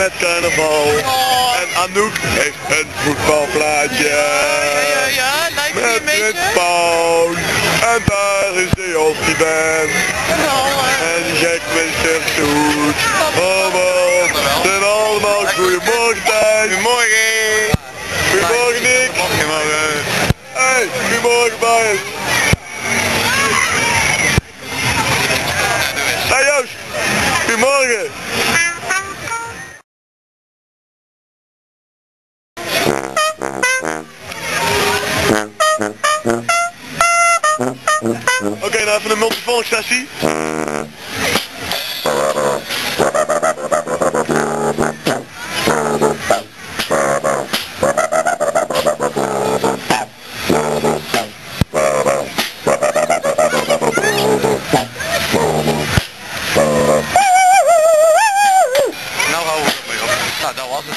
met carnaval. En Anouk heeft een voetbalplaatje. Met Frits Pound. En daar is de Jostie Band. En Jack Mr. Soet. Allemaal. Zijn allemaal goeiemorgen tijd. Goedemorgen. Goedemorgen Nick. Goedemorgen. Hey, goedemorgen Bayern. Hey Joost. Goedemorgen. Oké, nou even een multiphonic sessie. Nou houden we ermee op. Nou, dat was het.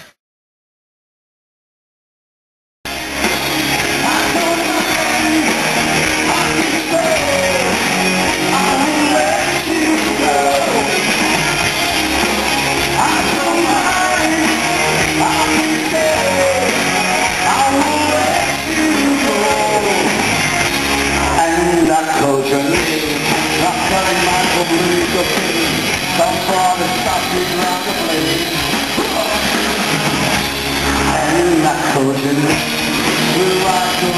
Some sort of stopping around the place. And that coaching, blue-eyed